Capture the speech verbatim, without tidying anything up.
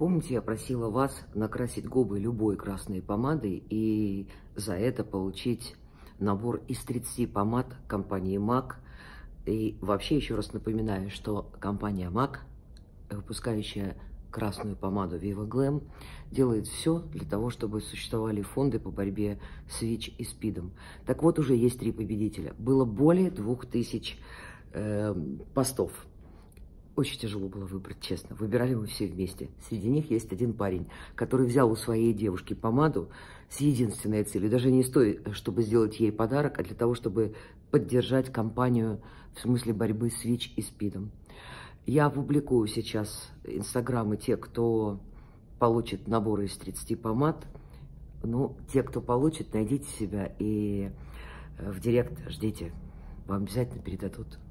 Помните, я просила вас накрасить губы любой красной помадой и за это получить набор из тридцати помад компании мак. И вообще еще раз напоминаю, что компания мак, выпускающая красную помаду Viva Glam, делает все для того, чтобы существовали фонды по борьбе с ВИЧ и СПИДом. Так вот, уже есть три победителя. Было более двух тысяч э, постов. Очень тяжело было выбрать, честно. Выбирали мы все вместе. Среди них есть один парень, который взял у своей девушки помаду с единственной целью. Даже не с той, чтобы сделать ей подарок, а для того, чтобы поддержать кампанию в смысле борьбы с ВИЧ и СПИДом. Я опубликую сейчас инстаграмы тех, кто получит наборы из тридцати помад. Ну, те, кто получит, найдите себя и в директ ждите. Вам обязательно передадут.